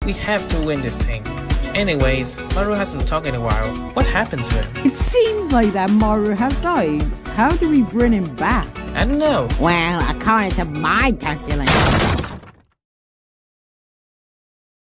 We have to win this thing. Anyways, Maru hasn't talked in a while. What happened to him? It seems like that Maru has died. How do we bring him back? I don't know. Well, according to my calculations,